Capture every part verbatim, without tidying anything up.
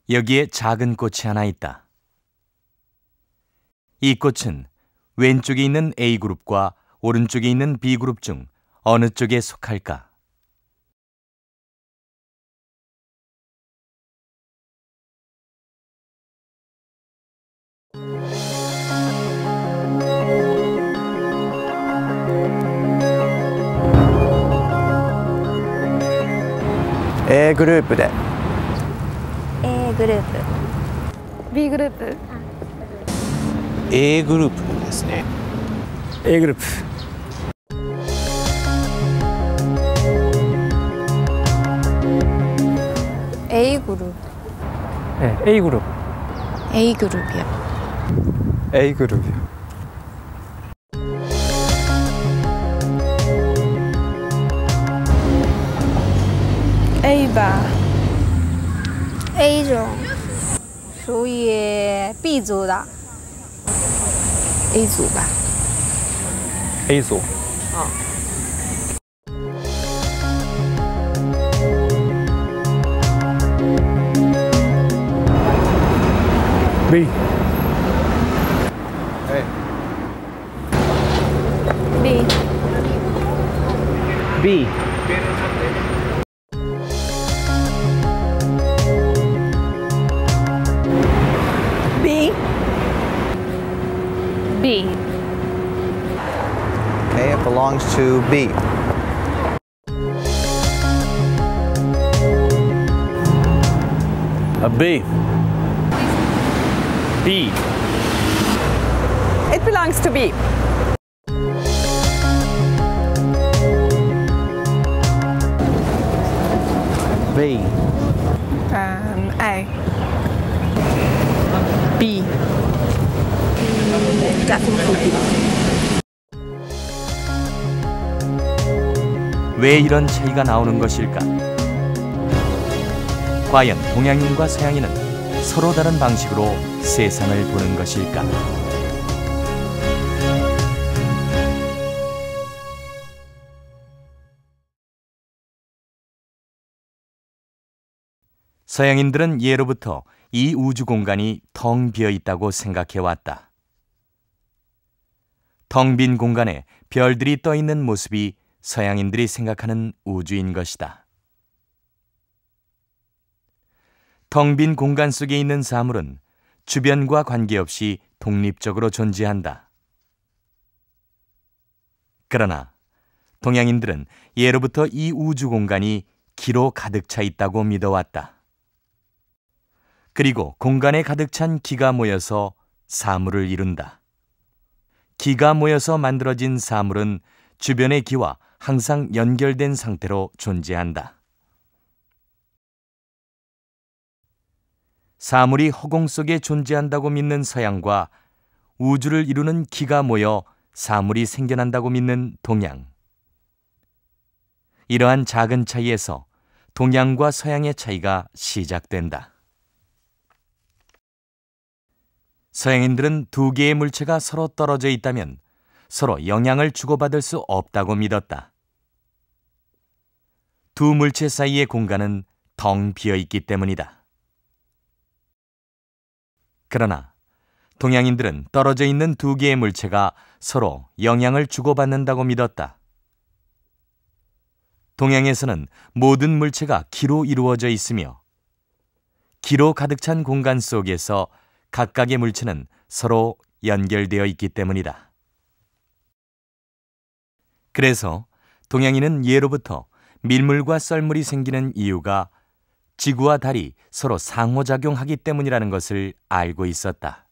여기에 작은 꽃이 하나 있다. 이 꽃은 왼쪽에 있는 A그룹과 오른쪽에 있는 B그룹 중 어느 쪽에 속할까? A グループで A グループ B グループ A グループですね。 A グループ A 그룹 네, A 그룹 A 그룹이요. A 그룹이요. A 吧 A 种属于 B 组的 A 组吧。 A 组 B B B B B Okay, it belongs to B. A B B It belongs to B. B. Um, A. B. 왜 이런 차이가 나오는 것일까? 과연 동양인과 서양인은 서로 다른 방식으로 세상을 보는 것일까? 서양인들은 예로부터 이 우주 공간이 텅 비어 있다고 생각해 왔다. 텅 빈 공간에 별들이 떠 있는 모습이 서양인들이 생각하는 우주인 것이다. 텅 빈 공간 속에 있는 사물은 주변과 관계없이 독립적으로 존재한다. 그러나 동양인들은 예로부터 이 우주 공간이 기로 가득 차 있다고 믿어왔다. 그리고 공간에 가득 찬 기가 모여서 사물을 이룬다. 기가 모여서 만들어진 사물은 주변의 기와 항상 연결된 상태로 존재한다. 사물이 허공 속에 존재한다고 믿는 서양과 우주를 이루는 기가 모여 사물이 생겨난다고 믿는 동양. 이러한 작은 차이에서 동양과 서양의 차이가 시작된다. 서양인들은 두 개의 물체가 서로 떨어져 있다면 서로 영향을 주고받을 수 없다고 믿었다. 두 물체 사이의 공간은 텅 비어 있기 때문이다. 그러나 동양인들은 떨어져 있는 두 개의 물체가 서로 영향을 주고받는다고 믿었다. 동양에서는 모든 물체가 기로 이루어져 있으며 기로 가득 찬 공간 속에서 각각의 물체는 서로 연결되어 있기 때문이다. 그래서 동양인은 예로부터 밀물과 썰물이 생기는 이유가 지구와 달이 서로 상호작용하기 때문이라는 것을 알고 있었다.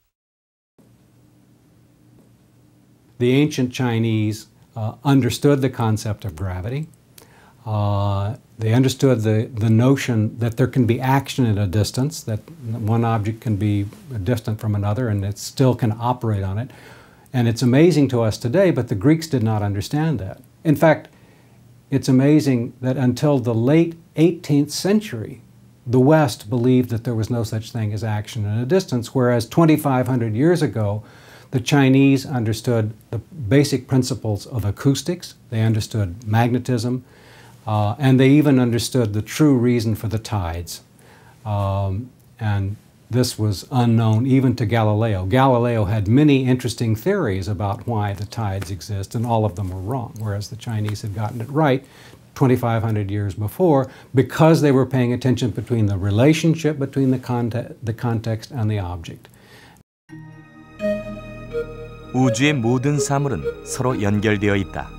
The ancient Chinese uh, understood the concept of gravity. Uh, they understood the, the notion that there can be action at a distance, that one object can be distant from another and it still can operate on it. And it's amazing to us today, but the Greeks did not understand that. In fact, it's amazing that until the late eighteenth century, the West believed that there was no such thing as action at a distance, whereas twenty-five hundred years ago, the Chinese understood the basic principles of acoustics, they understood magnetism, uh, and they even understood the true reason for the tides. Um, and this was unknown even to Galileo. Galileo had many interesting theories about why the tides exist, and all of them were wrong, whereas the Chinese had gotten it right twenty-five hundred years before because they were paying attention between the relationship between the, conte the context and the object. 우주의 모든 사물은 서로 연결되어 있다.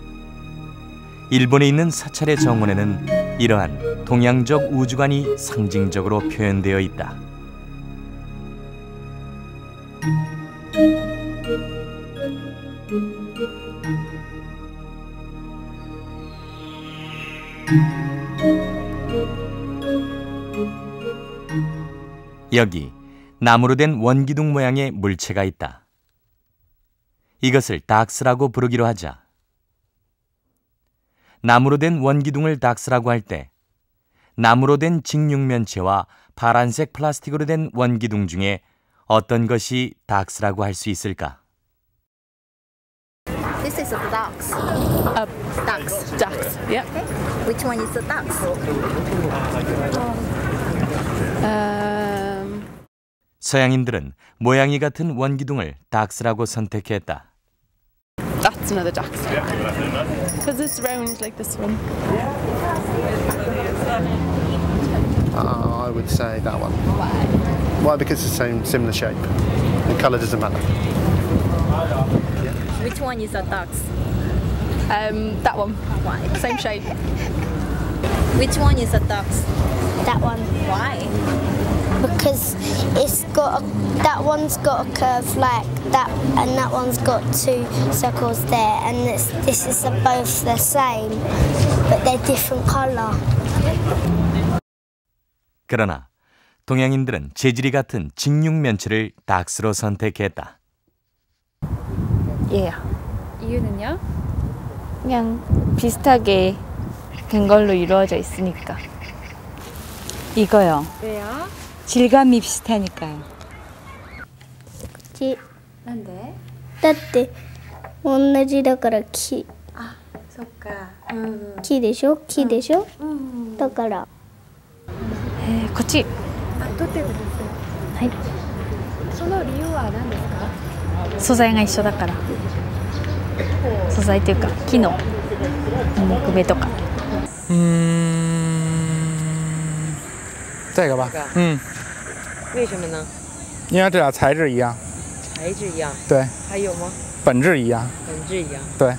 일본에 있는 사찰의 정원에는 이러한 동양적 우주관이 상징적으로 표현되어 있다. 여기 나무로 된 원기둥 모양의 물체가 있다. 이것을 닥스라고 부르기로 하자. 나무로 된 원기둥을 닥스라고 할 때 나무로 된 직육면체와 파란색 플라스틱으로 된 원기둥 중에 어떤 것이 닥스라고 할 수 있을까? This is a ducks. Uh, Ducks. ducks. Yep. Which one is the ducks? Um, 서양인들은 모양이 같은 원기둥을 닥스라고 선택했다. that's another duck. Because it's round like this one. Uh, I would say that one. Why? Why? Because it's the same, similar shape. The colour doesn't matter. Which one is the ducks? Um, that one. Why? Same shape. Which one is the ducks? That one, Why? because it's got a, that one's got a curve like that, and that one's got two circles there, and this this is both the same, but they're different colour. 그러나 동양인들은 재질이 같은 직육면체를 닥스로 선택했다. 예. 이유는요? 그냥 비슷하게 된 걸로 이루어져 있으니까. 이거요. 왜요? 질감이 비슷하니까요. 지, なんで? だって同じだから木、 あ、そっか。うん。 木でしょ、木でしょ、 うん。 だから。 えー、こっち。 あ、取ってください。はい。その理由は何ですか？ 素材が一緒だから。素材というか木の木目とか。 嗯，这个吧。嗯。 为什么呢？ 因为这俩材质一样。 材质一样。 对。 还有吗？ 本质一样。 本质一样。 对。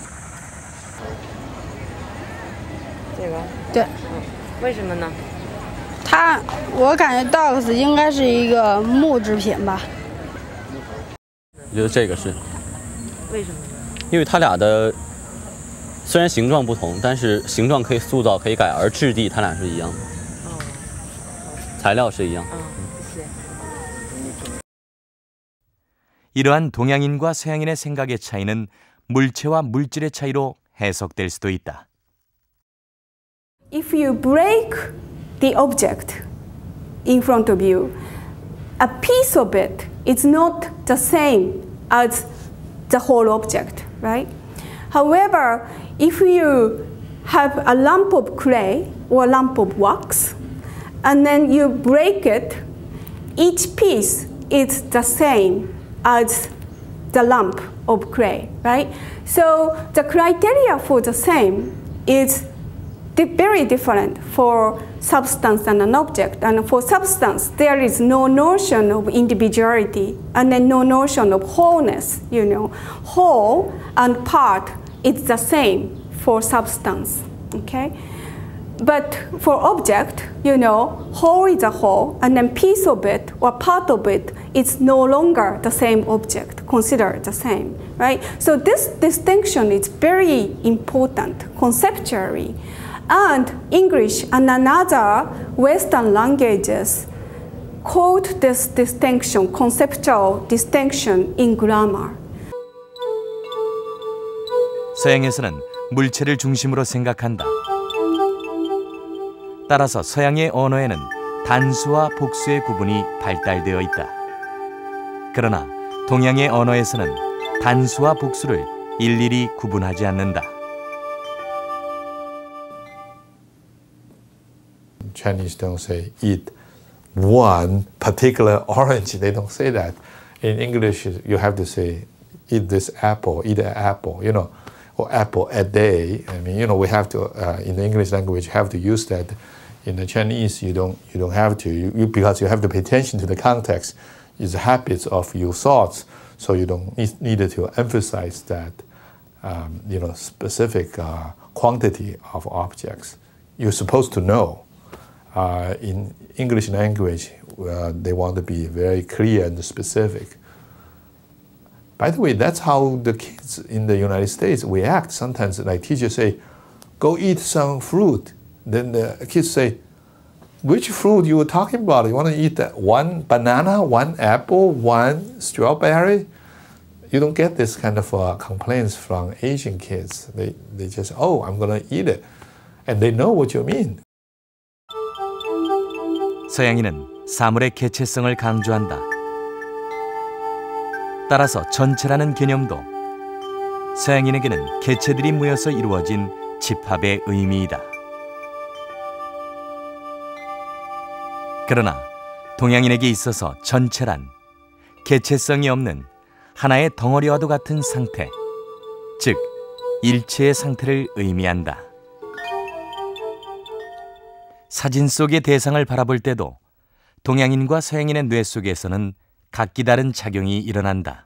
这个。 对。 嗯，为什么呢？ 它，我感觉 dogs 应该是一个木制品吧。 我觉得这个是。 为什么呢？ 因为它俩的虽然形状不同，但是形状可以塑造、可以改，而质地它俩是一样的。 哦。 材料是一样。 嗯，谢谢。 이러한 동양인과 서양인의 생각의 차이는 물체와 물질의 차이로 해석될 수도 있다. If you break the object in front of you, a piece of it is not the same as the whole object, right? However, if you have a lump of clay or a lump of wax, and then you break it, each piece is the same as the lump of clay, right? So the criteria for the same is di- very different for substance and an object. And for substance, there is no notion of individuality and then no notion of wholeness, you know. Whole and part is the same for substance, okay? But for object, you know, whole is a whole, and then piece of it or part of it is no longer the same object, considered the same, right? So this distinction is very important conceptually. And English and another Western languages quote this distinction, conceptual distinction in grammar. 서양에서는 물체를 중심으로 생각한다. 따라서 서양의 언어에는 단수와 복수의 구분이 발달되어 있다. 그러나 동양의 언어에서는 단수와 복수를 일일이 구분하지 않는다. Chinese don't say eat one particular orange. They don't say that. In English, you have to say, eat this apple, eat an apple, you know, or apple a day. I mean, you know, we have to, uh, in the English language, have to use that. In the Chinese, you don't, you don't have to, you, you, because you have to pay attention to the context, is the habits of your thoughts, so you don't need, need to emphasize that, um, you know, specific uh, quantity of objects. You're supposed to know. Uh, in English language, uh, they want to be very clear and specific. By the way, that's how the kids in the United States react. Sometimes, like teachers say, go eat some fruit. Then the kids say, which fruit you were talking about? You want to eat that one banana, one apple, one strawberry? You don't get this kind of uh, complaints from Asian kids. They, they just, oh, I'm going to eat it. And they know what you mean. 서양인은 사물의 개체성을 강조한다. 따라서 전체라는 개념도 서양인에게는 개체들이 모여서 이루어진 집합의 의미이다. 그러나 동양인에게 있어서 전체란 개체성이 없는 하나의 덩어리와도 같은 상태, 즉 일체의 상태를 의미한다. 사진 속의 대상을 바라볼 때도 동양인과 서양인의 뇌 속에서는 각기 다른 작용이 일어난다.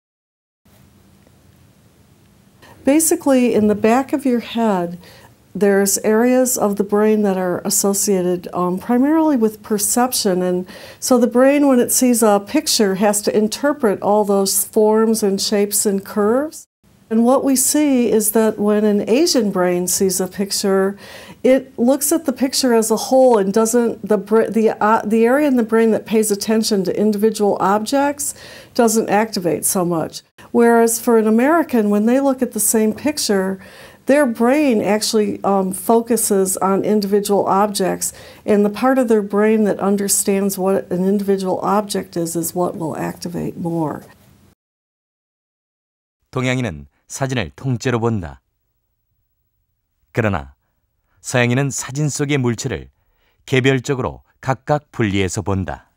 Basically, in the back of your head, there's areas of the brain that are associated um, primarily with perception. And so the brain, when it sees a picture, has to interpret all those forms and shapes and curves. And what we see is that when an Asian brain sees a picture, it looks at the picture as a whole and doesn't, the, the, uh, the area in the brain that pays attention to individual objects doesn't activate so much. Whereas for an American, when they look at the same picture, their brain actually um, focuses on individual objects, and the part of their brain that understands what an individual object is is what will activate more. 동양인은 사진을 통째로 본다. 그러나 서양인은 사진 속의 물체를 개별적으로 각각 분리해서 본다.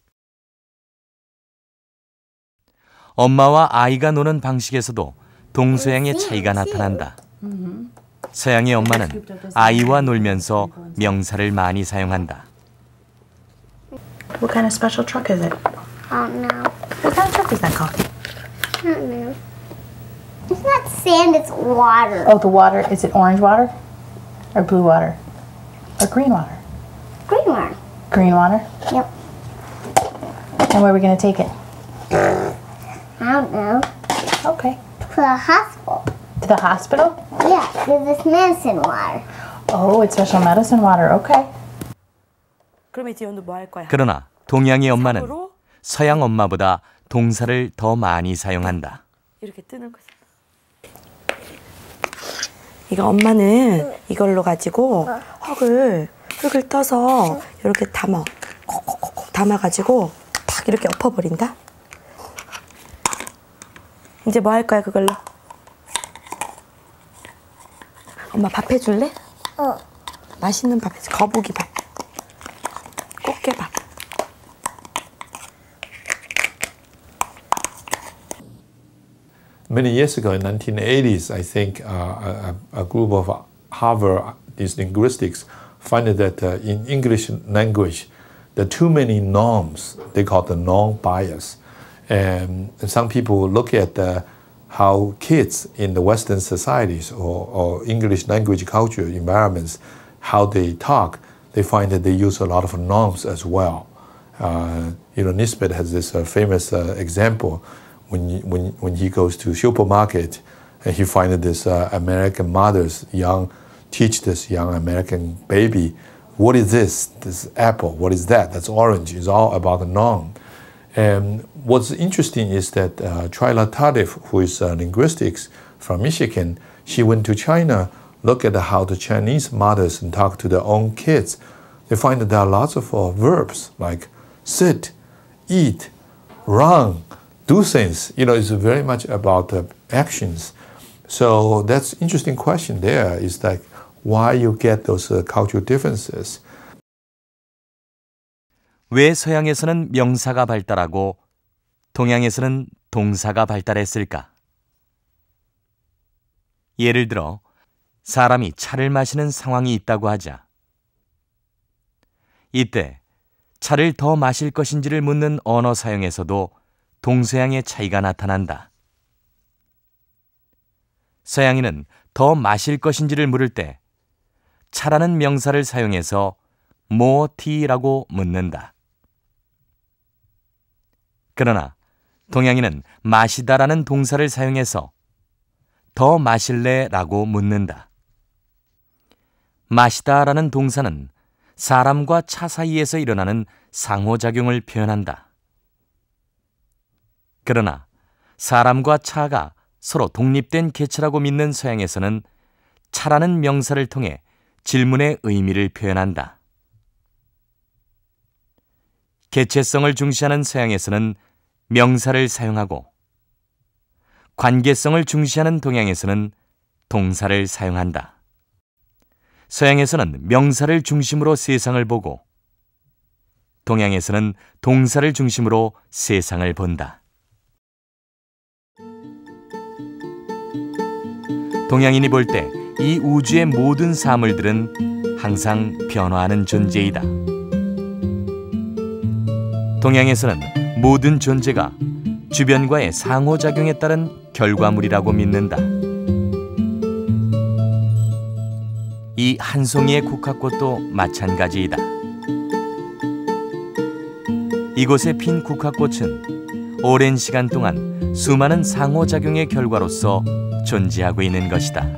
엄마와 아이가 노는 방식에서도 동서양의 차이가 나타난다. 서양의 엄마는 아이와 놀면서 명사를 많이 사용한다. What kind of special truck is it? I don't know. What kind of truck is that called? I don't know. It's not sand, it's water. Oh, the water. Is it orange water? Or blue water? Or green water? Green water. Green water? Yep. And where are we going to take it? I don't know. Okay. To the hospital. To the hospital? Yeah, because it's medicine water. Oh, it's special medicine water. Okay. 그럼 이제 연도 뭐 할 거야? 그러나 동양의 엄마는 서양 엄마보다 동사를 더 많이 사용한다. 이렇게 뜨는 거죠. 이거 엄마는 이걸로 가지고 흙을 흙을 떠서 이렇게 담아 콕콕콕 담아가지고 탁 이렇게 엎어버린다. 이제 뭐 할 거야 그걸로? 엄마 밥 해줄래? 어. 맛있는 밥 해줘. 거북이 밥. 꽃게밥. Many years ago, in nineteen eighties, I think uh, a, a group of Harvard these linguistics find that uh, in English language, there are too many norms. They call the norm bias. And some people look at uh, how kids in the Western societies or, or English language culture environments, how they talk, they find that they use a lot of norms as well. Uh, you know, Nisbet has this uh, famous uh, example. When, you, when, when he goes to supermarket and he finds this uh, American mothers young teach this young American baby, what is this? This apple, what is that? That's orange. It's all about the norm. And what's interesting is that uh, Twyla Tardif, who is uh, linguistics from Michigan, she went to China, look at how the Chinese mothers talk to their own kids. They find that there are lots of uh, verbs like sit, eat, run, do things. You know, it's very much about uh, actions. So that's an interesting question there, is like why you get those uh, cultural differences. 왜 서양에서는 명사가 발달하고 동양에서는 동사가 발달했을까? 예를 들어 사람이 차를 마시는 상황이 있다고 하자. 이때 차를 더 마실 것인지를 묻는 언어 사용에서도 동서양의 차이가 나타난다. 서양인은 더 마실 것인지를 물을 때 차라는 명사를 사용해서 more tea라고 묻는다. 그러나 동양인은 마시다라는 동사를 사용해서 더 마실래라고 묻는다. 마시다라는 동사는 사람과 차 사이에서 일어나는 상호작용을 표현한다. 그러나 사람과 차가 서로 독립된 개체라고 믿는 서양에서는 차라는 명사를 통해 질문의 의미를 표현한다. 개체성을 중시하는 서양에서는 명사를 사용하고 관계성을 중시하는 동양에서는 동사를 사용한다. 서양에서는 명사를 중심으로 세상을 보고 동양에서는 동사를 중심으로 세상을 본다. 동양인이 볼 때 이 우주의 모든 사물들은 항상 변화하는 존재이다. 동양에서는 모든 존재가 주변과의 상호작용에 따른 결과물이라고 믿는다. 이 한 송이의 국화꽃도 마찬가지이다. 이곳에 핀 국화꽃은 오랜 시간 동안 수많은 상호작용의 결과로서 존재하고 있는 것이다.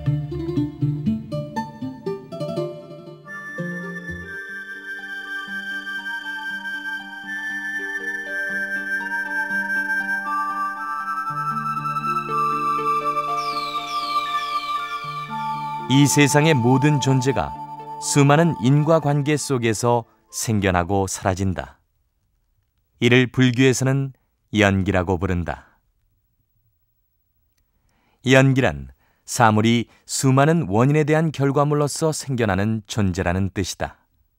이 세상의 모든 존재가 수많은 인과관계 속에서 생겨나고 사라진다. 이를 불교에서는 연기라고 부른다. 연기란 사물이 수많은 원인에 대한 결과물로서 생겨나는 존재라는 뜻이다.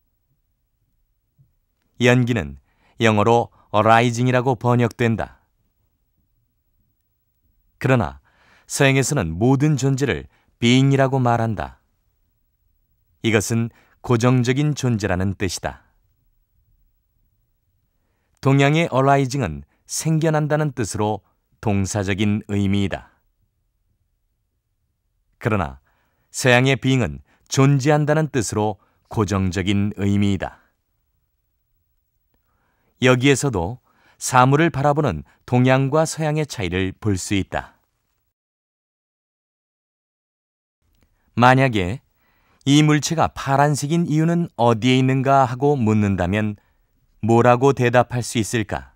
연기는 영어로 arising이라고 번역된다. 그러나 서양에서는 모든 존재를 being이라고 말한다. 이것은 고정적인 존재라는 뜻이다. 동양의 arising은 생겨난다는 뜻으로 동사적인 의미이다. 그러나 서양의 being은 존재한다는 뜻으로 고정적인 의미이다. 여기에서도 사물을 바라보는 동양과 서양의 차이를 볼 수 있다. 만약에 이 물체가 파란색인 이유는 어디에 있는가 하고 묻는다면 뭐라고 대답할 수 있을까?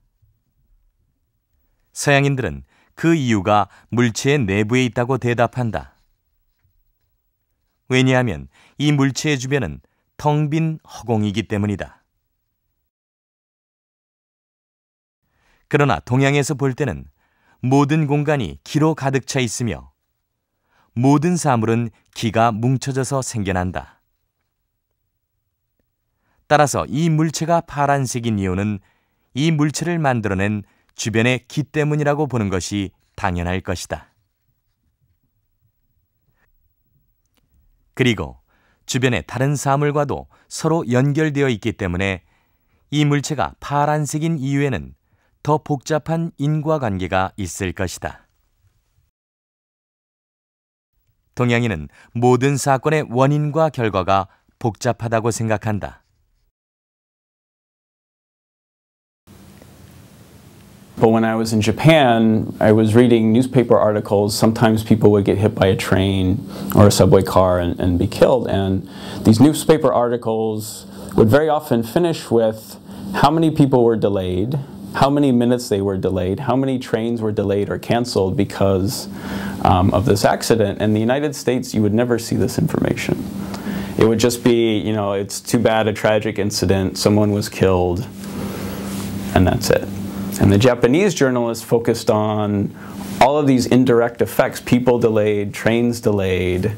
서양인들은 그 이유가 물체의 내부에 있다고 대답한다. 왜냐하면 이 물체의 주변은 텅 빈 허공이기 때문이다. 그러나 동양에서 볼 때는 모든 공간이 기로 가득 차 있으며 모든 사물은 기가 뭉쳐져서 생겨난다. 따라서 이 물체가 파란색인 이유는 이 물체를 만들어낸 주변의 기 때문이라고 보는 것이 당연할 것이다. 그리고 주변의 다른 사물과도 서로 연결되어 있기 때문에 이 물체가 파란색인 이유에는 더 복잡한 인과관계가 있을 것이다. 동양인은 모든 사건의 원인과 결과가 복잡하다고 생각한다. But when I was in Japan, I was reading newspaper articles. Sometimes people would get hit by a train or a subway car and, and be killed. And these newspaper articles would very often finish with how many people were delayed, how many minutes they were delayed, how many trains were delayed or canceled because um, of this accident. In the United States, you would never see this information. It would just be, you know, it's too bad, a tragic incident, someone was killed, and that's it. And the Japanese journalists focused on all of these indirect effects, people delayed, trains delayed.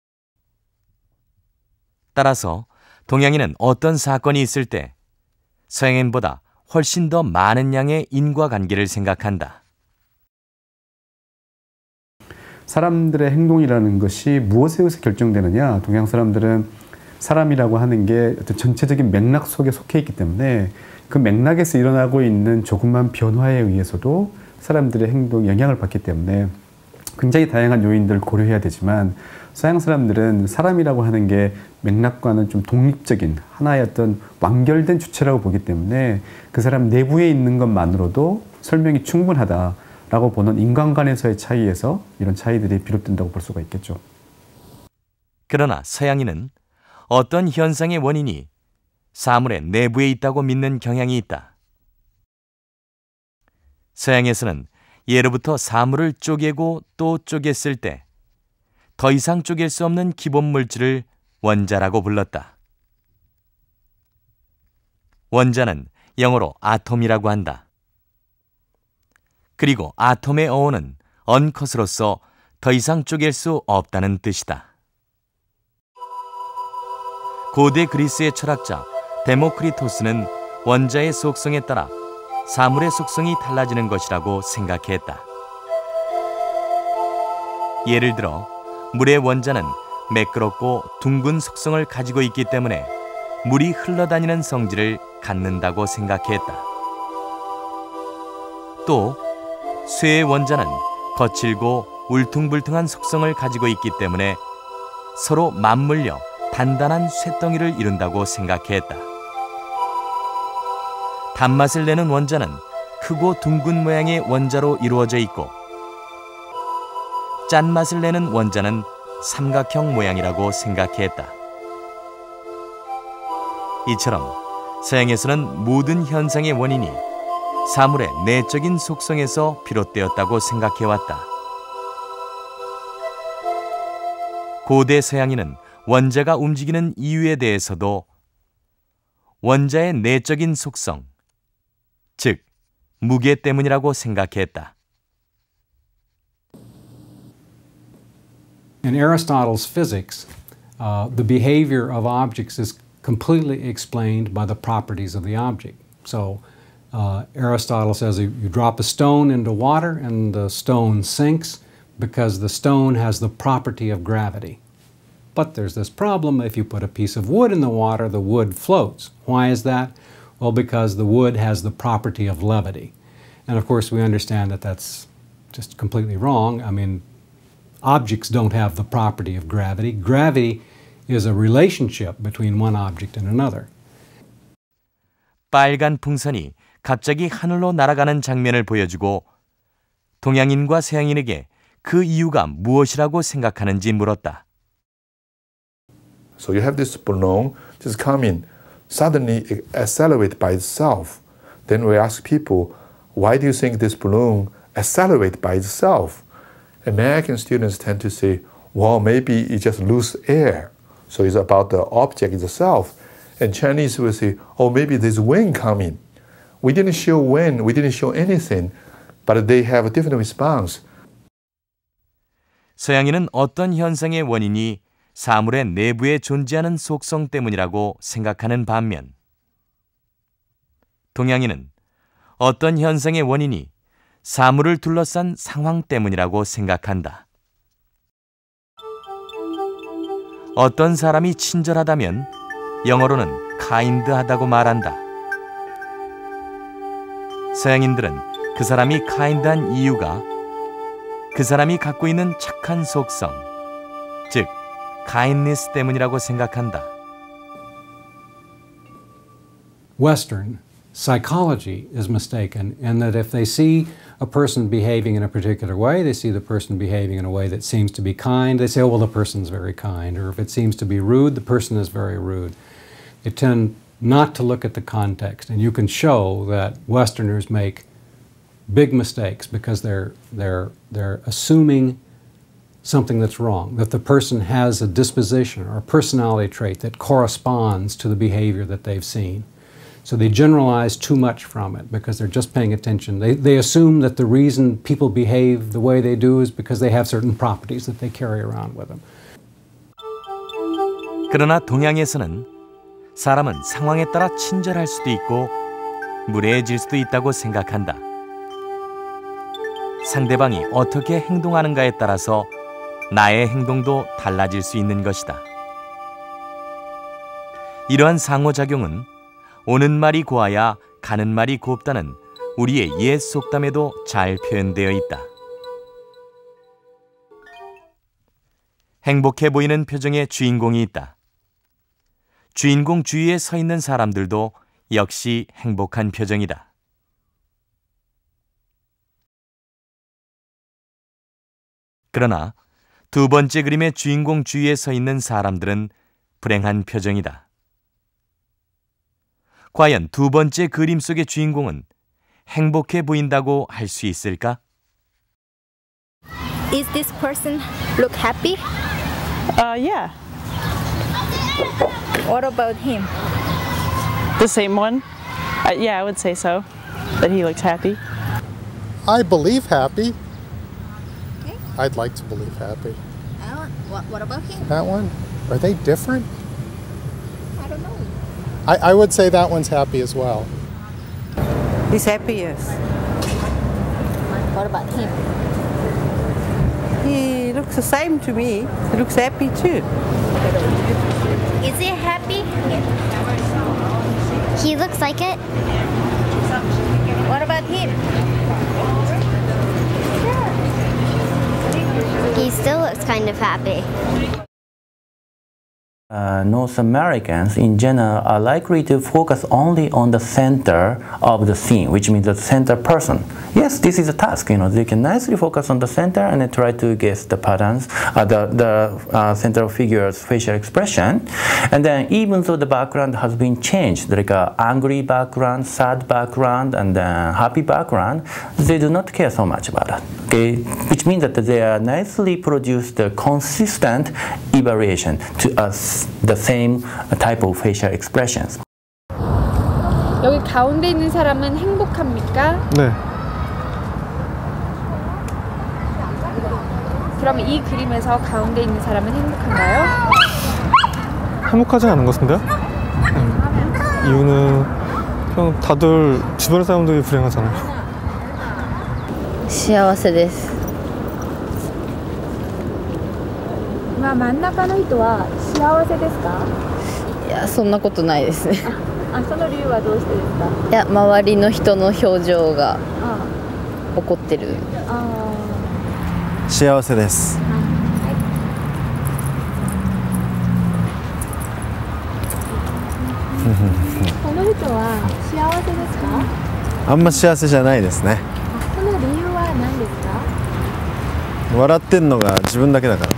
따라서 동양인은 어떤 사건이 있을 때 서양인보다 훨씬 더 많은 양의 인과관계를 생각한다. 사람들의 행동이라는 것이 무엇에 의해서 결정되느냐? 동양 사람들은 사람이라고 하는 게 어떤 전체적인 맥락 속에 속해 있기 때문에 그 맥락에서 일어나고 있는 조그만 변화에 의해서도 사람들의 행동에 영향을 받기 때문에 굉장히 다양한 요인들을 고려해야 되지만 서양 사람들은 사람이라고 하는 게 맥락과는 좀 독립적인 하나의 어떤 완결된 주체라고 보기 때문에 그 사람 내부에 있는 것만으로도 설명이 충분하다라고 보는 인간관에서의 차이에서 이런 차이들이 비롯된다고 볼 수가 있겠죠. 그러나 서양인은 어떤 현상의 원인이 사물의 내부에 있다고 믿는 경향이 있다. 서양에서는 예로부터 사물을 쪼개고 또 쪼갰을 때 더 이상 쪼갤 수 없는 기본 물질을 원자라고 불렀다. 원자는 영어로 아톰이라고 한다. 그리고 아톰의 어원은 언컷으로서 더 이상 쪼갤 수 없다는 뜻이다. 고대 그리스의 철학자 데모크리토스는 원자의 속성에 따라 사물의 속성이 달라지는 것이라고 생각했다. 예를 들어 물의 원자는 매끄럽고 둥근 속성을 가지고 있기 때문에 물이 흘러다니는 성질을 갖는다고 생각했다. 또 쇠의 원자는 거칠고 울퉁불퉁한 속성을 가지고 있기 때문에 서로 맞물려 단단한 쇠덩이를 이룬다고 생각했다. 단맛을 내는 원자는 크고 둥근 모양의 원자로 이루어져 있고 짠맛을 내는 원자는 삼각형 모양이라고 생각했다. 이처럼 서양에서는 모든 현상의 원인이 사물의 내적인 속성에서 비롯되었다고 생각해왔다. 고대 서양인은 원자가 움직이는 이유에 대해서도 원자의 내적인 속성, 즉 무게 때문이라고 생각했다. In Aristotle's physics, uh, the behavior of objects is completely explained by the properties of the object. So uh, Aristotle says you, you drop a stone into water and the stone sinks because the stone has the property of gravity. But there's this problem: if you put a piece of wood in the water, the wood floats. Why is that? Well, because the wood has the property of levity. And of course we understand that that's just completely wrong. I mean, objects don't have the property of gravity. Gravity is a relationship between one object and another. 빨간 풍선이 갑자기 하늘로 날아가는 장면을 보여주고 동양인과 서양인에게 그 이유가 무엇이라고 생각하는지 물었다. So you have this balloon just come in, suddenly it accelerate by itself. Then we ask people, why do you think this balloon accelerate by itself? American students tend to say, well, maybe it just lose air. So it's about the object itself. And Chinese will say, oh, maybe there's wind coming. We didn't show wind, we didn't show anything, but they have a different response. 서양인은 어떤 현상의 원인이 사물의 내부에 존재하는 속성 때문이라고 생각하는 반면 동양인은 어떤 현상의 원인이 사물을 둘러싼 상황 때문이라고 생각한다. 어떤 사람이 친절하다면 영어로는 kind하다고 말한다. 서양인들은 그 사람이 kind한 이유가 그 사람이 갖고 있는 착한 속성, 즉 kindness 때문이라고 생각한다. Western psychology is mistaken in that if they see a person behaving in a particular way, they see the person behaving in a way that seems to be kind, they say, oh, well, the person's very kind. Or if it seems to be rude, the person is very rude. They tend not to look at the context. And you can show that Westerners make big mistakes because they're, they're, they're assuming something that's wrong, that the person has a disposition or a personality trait that corresponds to the behavior that they've seen. So they generalize too much from it because they're just paying attention. They, they assume that the reason people behave the way they do is because they have certain properties that they carry around with them. 그러나 동양에서는 사람은 상황에 따라 친절할 수도 있고 무례해질 수도 있다고 생각한다. 상대방이 어떻게 행동하는가에 따라서 나의 행동도 달라질 수 있는 것이다. 이러한 상호작용은 오는 말이 고와야 가는 말이 곱다는 우리의 옛 속담에도 잘 표현되어 있다. 행복해 보이는 표정의 주인공이 있다. 주인공 주위에 서 있는 사람들도 역시 행복한 표정이다. 그러나 두 번째 그림의 주인공 주위에 서 있는 사람들은 불행한 표정이다. 과연 두 번째 그림 속의 주인공은 행복해 보인다고 할 수 있을까? Is this person look happy? Uh, yeah. What about him? The same one? Uh, yeah, I would say so. That he looks happy. I believe happy. Okay. I'd like to believe happy. Uh, what, what about him? That one? Are they different? I don't know. I, I would say that one's happy as well. He's happy, yes. What about him? He looks the same to me. He looks happy too. Is he happy? He looks like it. What about him? He still looks kind of happy. Uh, North Americans in general are likely to focus only on the center of the scene, which means the center person. Yes, this is a task. You know, they can nicely focus on the center and then try to guess the patterns, uh, the the uh, central figure's facial expression. And then, even though the background has been changed, like a angry background, sad background, and then happy background, they do not care so much about it. Okay, which means that they are nicely produce the consistent evaluation to us. The same type of facial expressions. 여기 가운데 있는 사람은 행복합니까? 네. 그럼 이 그림에서 가운데 있는 사람은 행복한가요? 행복하지 않은 것 같은데요? 네. 이유는 그냥 다들 주변 사람들이 불행하잖아요. 幸せです。 まあ真ん中の人は幸せですか？ いや、そんなことないですね。 あ、その理由はどうしてですか？ いや、周りの人の表情が怒ってる。 ああ、幸せです。 この人は幸せですか？ あんま幸せじゃないですね。 その理由は何ですか？ 笑ってんのが自分だけだから。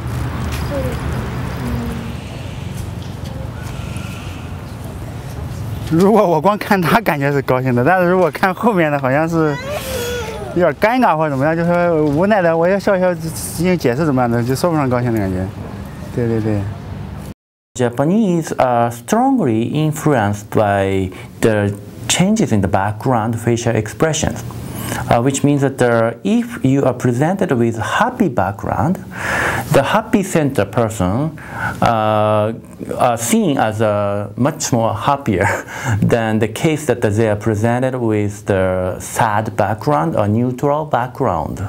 如果我光看他，感觉是高兴的；但是如果看后面的，好像是有点尴尬或者怎么样，就说无奈的，我要笑笑进行解释怎么样的，就说不上高兴的感觉。对对对。 Japanese are strongly influenced by the changes in the background facial expressions. Uh, which means that uh, if you are presented with happy background, the happy center person uh, are seen as uh, much more happier than the case that they are presented with the sad background or neutral background.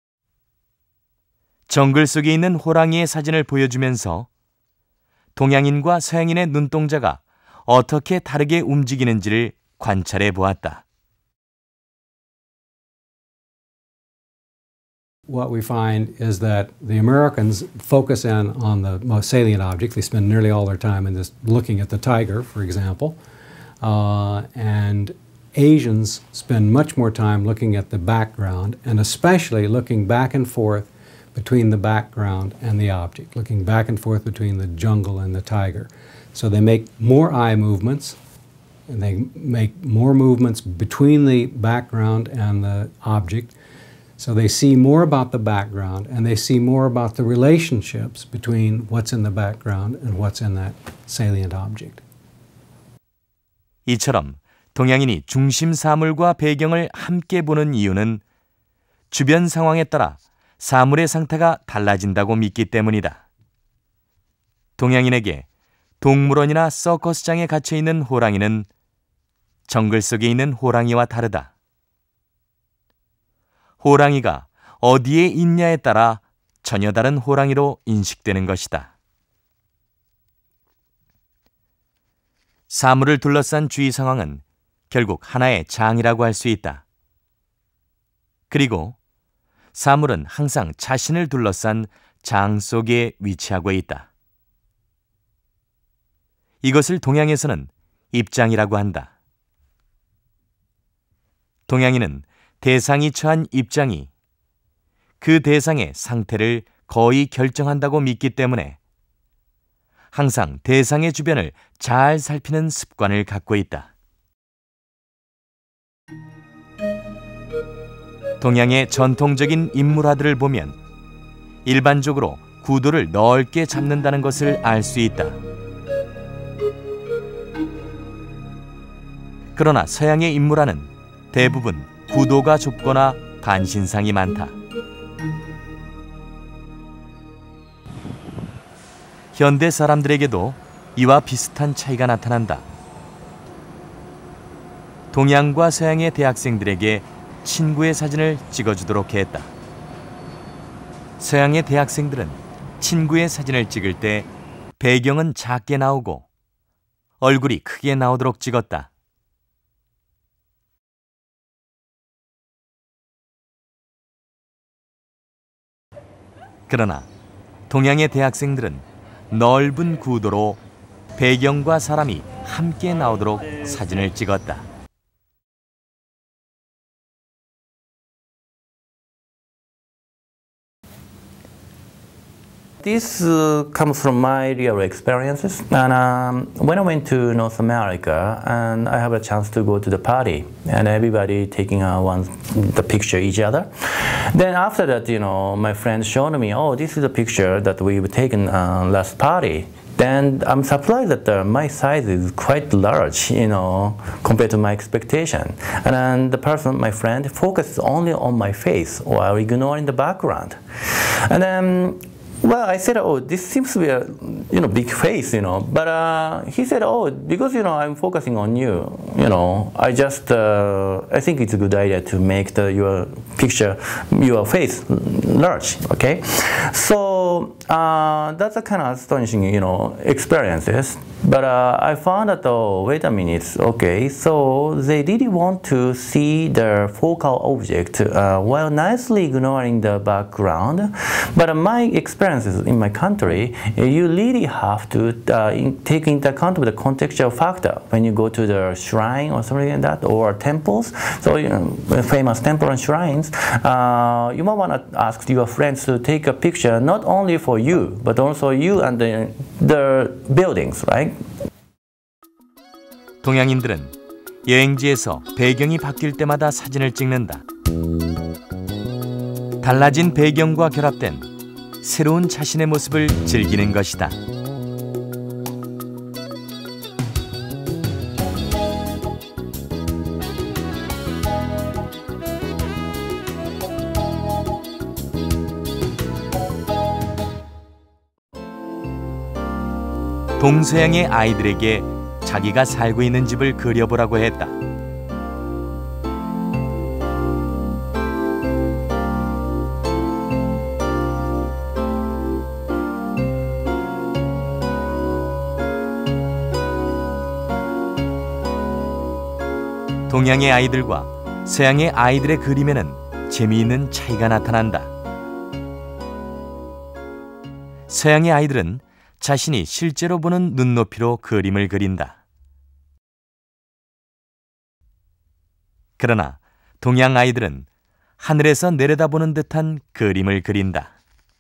정글 속에 있는 호랑이의 사진을 보여주면서 동양인과 서양인의 눈동자가 어떻게 다르게 움직이는지를 관찰해 보았다. What we find is that the Americans focus in on the most salient object. They spend nearly all their time in this, looking at the tiger, for example. Uh, and Asians spend much more time looking at the background, and especially looking back and forth between the background and the object, looking back and forth between the jungle and the tiger. So they make more eye movements, and they make more movements between the background and the object. So they see more about the background, and they see more about the relationships between what's in the background and what's in that salient object. 이처럼 동양인이 중심 사물과 배경을 함께 보는 이유는 주변 상황에 따라 사물의 상태가 달라진다고 믿기 때문이다. 동양인에게 동물원이나 서커스장에 갇혀 있는 호랑이는 정글 속에 있는 호랑이와 다르다. 호랑이가 어디에 있냐에 따라 전혀 다른 호랑이로 인식되는 것이다. 사물을 둘러싼 주위 상황은 결국 하나의 장이라고 할 수 있다. 그리고 사물은 항상 자신을 둘러싼 장 속에 위치하고 있다. 이것을 동양에서는 입장이라고 한다. 동양인은 대상이 처한 입장이 그 대상의 상태를 거의 결정한다고 믿기 때문에 항상 대상의 주변을 잘 살피는 습관을 갖고 있다. 동양의 전통적인 인물화들을 보면 일반적으로 구도를 넓게 잡는다는 것을 알 수 있다. 그러나 서양의 인물화는 대부분 구도가 좁거나 반신상이 많다. 현대 사람들에게도 이와 비슷한 차이가 나타난다. 동양과 서양의 대학생들에게 친구의 사진을 찍어주도록 했다. 서양의 대학생들은 친구의 사진을 찍을 때 배경은 작게 나오고 얼굴이 크게 나오도록 찍었다. 그러나 동양의 대학생들은 넓은 구도로 배경과 사람이 함께 나오도록 사진을 찍었다. This uh, comes from my real experiences. And um, when I went to North America, and I have a chance to go to the party, and everybody taking uh, one the picture each other. Then after that, you know, my friends showed me, oh, this is a picture that we've taken uh, last party. Then I'm surprised that uh, my size is quite large, you know, compared to my expectation. And then the person, my friend, focused only on my face while ignoring the background. And then, well, I said, oh, this seems to be a, you know, big face, you know. But uh, he said, oh, because, you know, I'm focusing on you, you know, I just, uh, I think it's a good idea to make the, your picture, your face large, okay? So uh, that's a kind of astonishing, you know, experiences. But uh, I found that, oh, wait a minute, okay, so they really want to see the focal object uh, while nicely ignoring the background. But uh, my experiences in my country, you really have to uh, in, take into account the contextual factor when you go to the shrine or something like that, or temples. So, you know, famous temple and shrines, uh, you might want to ask your friends to take a picture not only for you, but also you and the, the buildings, right? 동양인들은 여행지에서 배경이 바뀔 때마다 사진을 찍는다. 달라진 배경과 결합된 새로운 자신의 모습을 즐기는 것이다. 동서양의 아이들에게 자기가 살고 있는 집을 그려보라고 했다. 동양의 아이들과 서양의 아이들의 그림에는 재미있는 차이가 나타난다. 서양의 아이들은 자신이 실제로 보는 눈높이로 그림을 그린다. 그러나 동양 아이들은 하늘에서 내려다보는 듯한 그림을 그린다.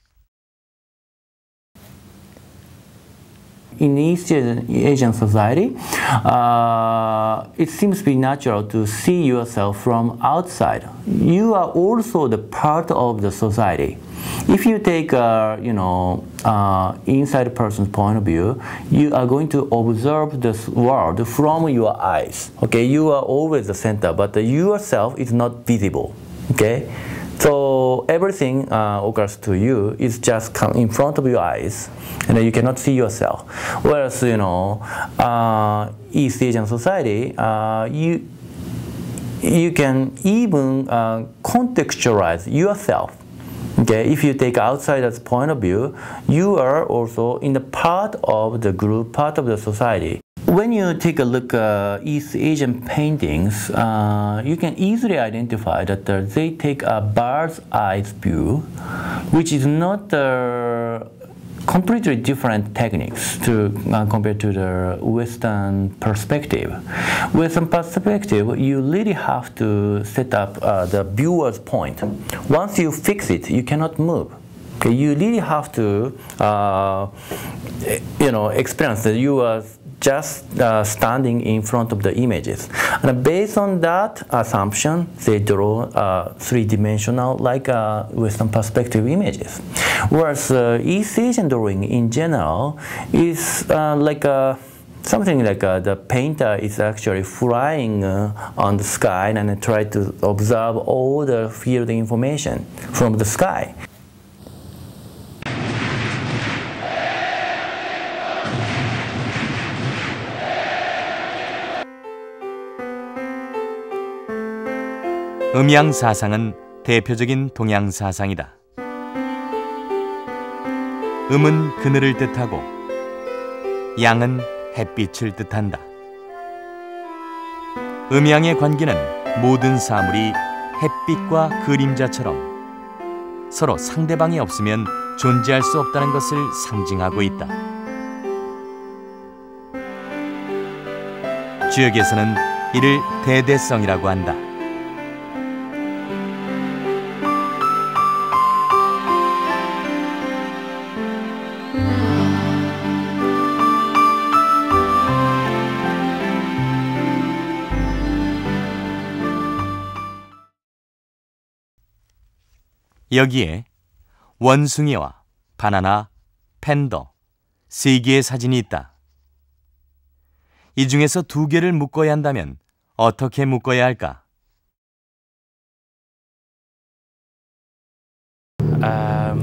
In East Asian society, uh, it seems to be natural to see yourself from outside. You are also the part of the society. If you take a, you know, uh, inside person's point of view, you are going to observe this world from your eyes. Okay, you are always the center, but yourself is not visible. Okay, So everything uh, occurs to you is just come in front of your eyes, and you cannot see yourself. Whereas, you know, uh, East Asian society, uh, you you can even uh, contextualize yourself. Okay, if you take outsider's point of view, you are also in the part of the group, part of the society. When you take a look at uh, East Asian paintings, uh, you can easily identify that uh, they take a bird's eye view, which is not uh, completely different techniques to uh, compared to the Western perspective. Western perspective, you really have to set up uh, the viewer's point. Once you fix it, you cannot move. Okay, you really have to, uh, you know, experience that you are just uh, standing in front of the images. And based on that assumption, they draw uh, three-dimensional, like uh, Western perspective images. Whereas uh, East Asian drawing in general is uh, like a something like uh, the painter is actually flying uh, on the sky and try to observe all the field information from the sky. 음양 사상은 대표적인 동양 사상이다. 음은 그늘을 뜻하고 양은 햇빛을 뜻한다. 음양의 관계는 모든 사물이 햇빛과 그림자처럼 서로 상대방이 없으면 존재할 수 없다는 것을 상징하고 있다. 주역에서는 이를 대대성이라고 한다. 여기에 원숭이와 바나나, 팬더, 세 개의 사진이 있다. 이 중에서 두 개를 묶어야 한다면 어떻게 묶어야 할까? Um,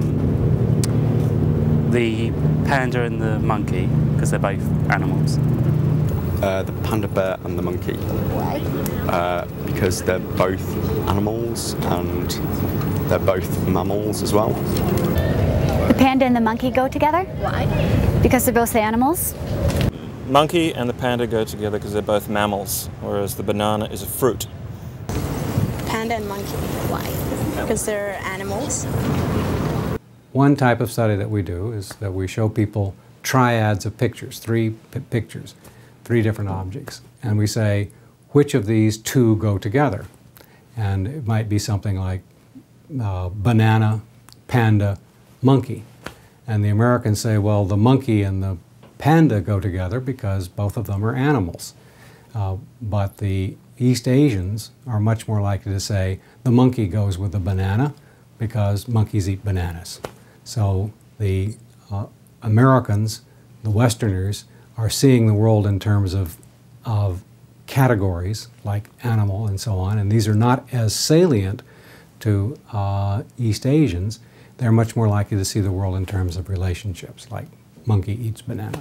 the panda and the monkey, because they're both animals. Uh, the panda bear and the monkey. Why? Uh, because they're both animals and they're both mammals as well. The panda and the monkey go together? Why? Because they're both animals? Monkey and the panda go together because they're both mammals, whereas the banana is a fruit. Panda and monkey. Why? Because they're animals. One type of study that we do is that we show people triads of pictures, three p pictures, three different objects, and we say, which of these two go together? And it might be something like uh, banana, panda, monkey. And the Americans say, well, the monkey and the panda go together because both of them are animals. Uh, but the East Asians are much more likely to say the monkey goes with the banana because monkeys eat bananas. So the uh, Americans, the Westerners, are seeing the world in terms of, of categories like animal and so on, and these are not as salient to uh, East Asians. They're much more likely to see the world in terms of relationships, like monkey eats banana.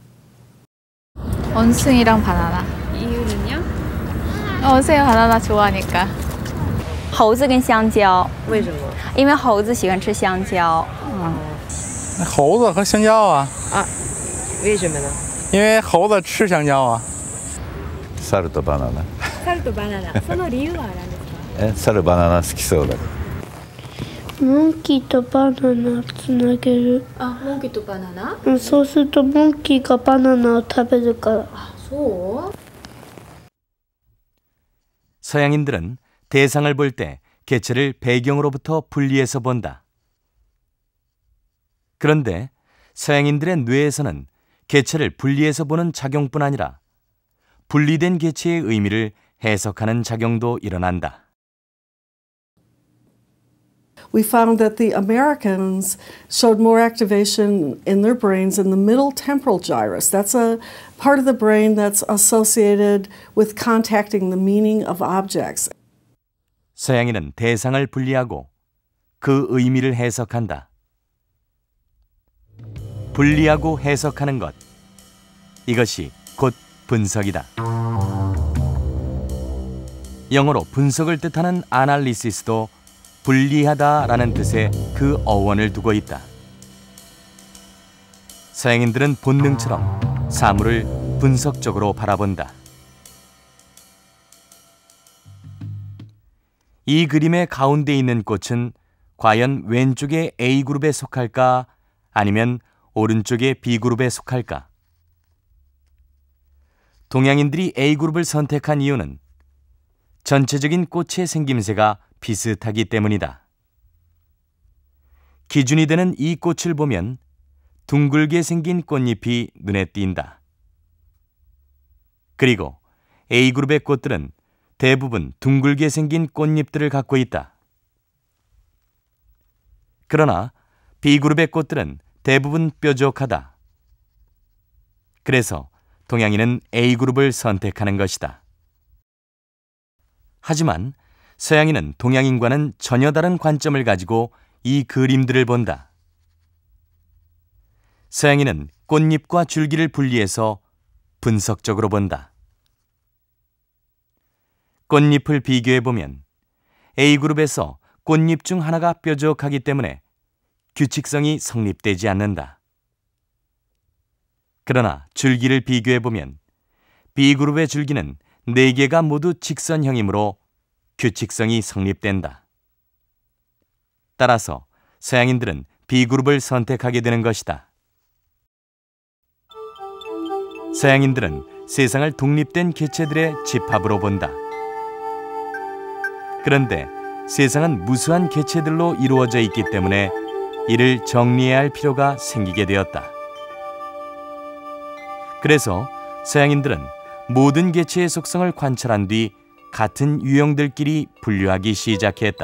원숭이랑 바나나. 이유는요? 원숭이 바나나 좋아하니까. 猴子跟香蕉。 为什么？ 因为猴子喜欢吃香蕉。嗯。 猴子和香蕉啊。 啊，为什么呢？ 因为猴子吃香蕉啊。 猿とバナナ。 猿とバナナ。その理由は何ですか？ え、猿バナナ好きそうだから。 モンキーとバナナつなげる。 あ、モンキーとバナナ？ うん、そうするとモンキーがバナナを食べるから。 あ、そう？ 서양인들은 대상을 볼 때 개체를 배경으로부터 분리해서 본다. 그런데 서양인들의 뇌에서는 개체를 분리해서 보는 작용뿐 아니라 분리된 개체의 의미를 해석하는 작용도 일어난다. We found that the Americans showed more activation in their brains in the middle temporal gyrus. That's a part of the brain that's associated with contacting the meaning of objects. 서양인은 대상을 분리하고 그 의미를 해석한다. 분리하고 해석하는 것, 이것이 곧 분석이다. 영어로 분석을 뜻하는 아날리시스도 분리하다라는 뜻의 그 어원을 두고 있다. 서양인들은 본능처럼 사물을 분석적으로 바라본다. 이 그림의 가운데 있는 꽃은 과연 왼쪽의 A그룹에 속할까 아니면 오른쪽의 B그룹에 속할까? 동양인들이 A그룹을 선택한 이유는 전체적인 꽃의 생김새가 비슷하기 때문이다. 기준이 되는 이 꽃을 보면 둥글게 생긴 꽃잎이 눈에 띈다. 그리고 A그룹의 꽃들은 대부분 둥글게 생긴 꽃잎들을 갖고 있다. 그러나 B그룹의 꽃들은 대부분 뾰족하다. 그래서 동양인은 A그룹을 선택하는 것이다. 하지만 서양인은 동양인과는 전혀 다른 관점을 가지고 이 그림들을 본다. 서양인은 꽃잎과 줄기를 분리해서 분석적으로 본다. 꽃잎을 비교해보면 A그룹에서 꽃잎 중 하나가 뾰족하기 때문에 규칙성이 성립되지 않는다. 그러나 줄기를 비교해보면 B그룹의 줄기는 네 개가 모두 직선형이므로 규칙성이 성립된다. 따라서 서양인들은 B그룹을 선택하게 되는 것이다. 서양인들은 세상을 독립된 개체들의 집합으로 본다. 그런데 세상은 무수한 개체들로 이루어져 있기 때문에 이를 정리해야 할 필요가 생기게 되었다. 그래서 서양인들은 모든 개체의 속성을 관찰한 뒤 같은 유형들끼리 분류하기 시작했다.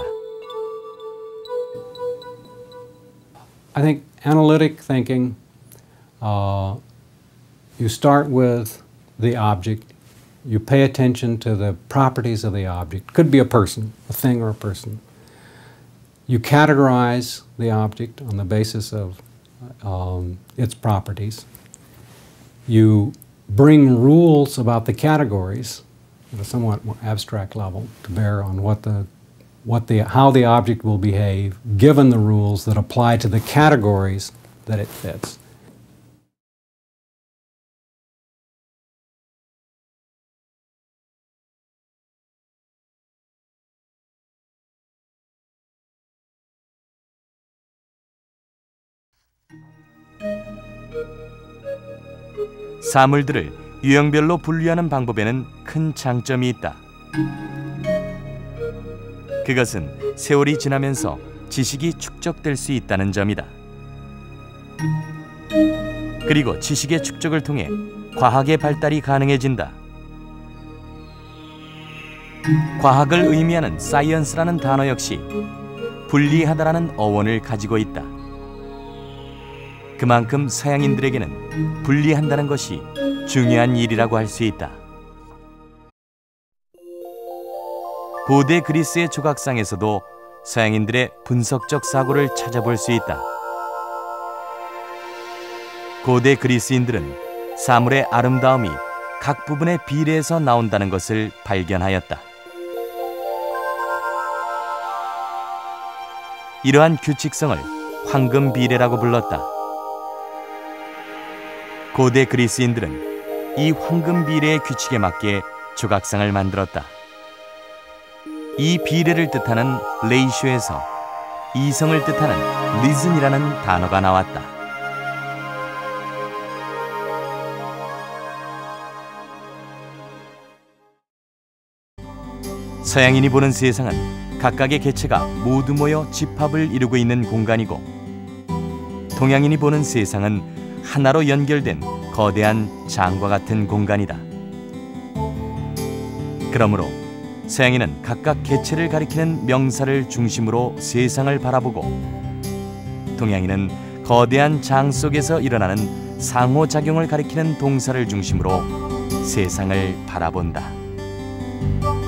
I think analytic thinking, uh, you start with the object, you pay attention to the properties of the object. Could be a person, a thing or a person. You categorize the object on the basis of um, its properties. You bring rules about the categories at a somewhat more abstract level to bear on what the, what the, how the object will behave given the rules that apply to the categories that it fits. 사물들을 유형별로 분류하는 방법에는 큰 장점이 있다. 그것은 세월이 지나면서 지식이 축적될 수 있다는 점이다. 그리고 지식의 축적을 통해 과학의 발달이 가능해진다. 과학을 의미하는 사이언스라는 단어 역시 분리하다라는 어원을 가지고 있다. 그만큼 서양인들에게는 분리한다는 것이 중요한 일이라고 할 수 있다. 고대 그리스의 조각상에서도 서양인들의 분석적 사고를 찾아볼 수 있다. 고대 그리스인들은 사물의 아름다움이 각 부분의 비례에서 나온다는 것을 발견하였다. 이러한 규칙성을 황금 비례라고 불렀다. 고대 그리스인들은 이 황금 비례의 규칙에 맞게 조각상을 만들었다. 이 비례를 뜻하는 레이쇼에서 이성을 뜻하는 리즌이라는 단어가 나왔다. 서양인이 보는 세상은 각각의 개체가 모두 모여 집합을 이루고 있는 공간이고, 동양인이 보는 세상은 하나로 연결된 거대한 장과 같은 공간이다. 그러므로 서양인은 각각 개체를 가리키는 명사를 중심으로 세상을 바라보고, 동양인은 거대한 장 속에서 일어나는 상호작용을 가리키는 동사를 중심으로 세상을 바라본다.